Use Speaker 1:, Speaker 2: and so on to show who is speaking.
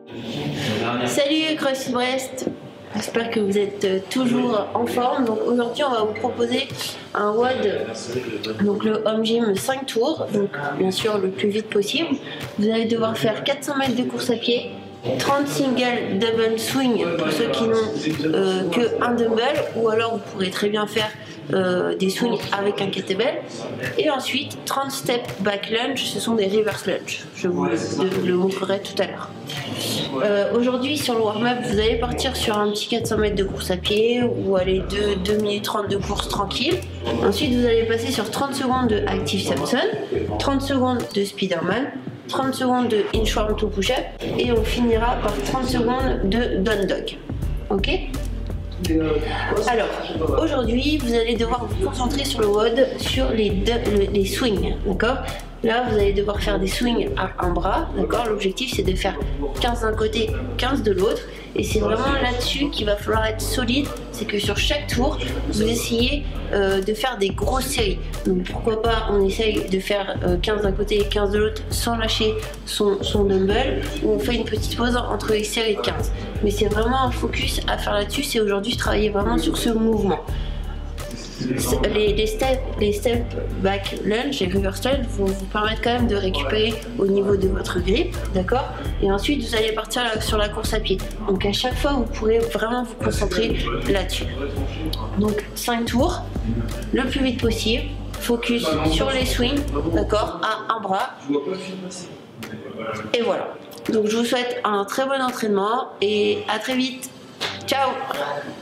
Speaker 1: Salut CrossFit Brest, j'espère que vous êtes toujours en forme. Donc aujourd'hui on va vous proposer un WOD, donc le Home Gym 5 tours, donc bien sûr le plus vite possible. Vous allez devoir faire 400 mètres de course à pied, 30 single double swing pour ceux qui n'ont que un dumbbell, ou alors vous pourrez très bien faire des swings avec un kettlebell, et ensuite 30 step back lunge, ce sont des reverse lunge, je vous le montrerai tout à l'heure. Aujourd'hui sur le warm-up vous allez partir sur un petit 400 mètres de course à pied, ou aller 2 minutes 30 de course tranquille. Ensuite vous allez passer sur 30 secondes de Active Samson, 30 secondes de Spiderman, 30 secondes de Inchworm to Push-Up, et on finira par 30 secondes de Down Dog. Ok? Alors, aujourd'hui, vous allez devoir vous concentrer sur le WOD, sur les swings, d'accord? Là, vous allez devoir faire des swings à un bras, d'accord? L'objectif, c'est de faire 15 d'un côté, 15 de l'autre, et c'est vraiment là-dessus qu'il va falloir être solide. C'est que sur chaque tour, vous essayez de faire des grosses séries. Donc pourquoi pas, on essaye de faire 15 d'un côté et 15 de l'autre sans lâcher son dumbbell, ou on fait une petite pause entre les séries de 15. Mais c'est vraiment un focus à faire là-dessus, c'est aujourd'hui travailler vraiment sur ce mouvement. Les step back lunge, les reverse lunge vont vous permettre quand même de récupérer au niveau de votre grip, d'accord? Et ensuite vous allez partir sur la course à pied. Donc à chaque fois vous pourrez vraiment vous concentrer là-dessus. Donc 5 tours, le plus vite possible, focus sur les swings, d'accord, à un bras. Et voilà. Donc je vous souhaite un très bon entraînement et à très vite. Ciao!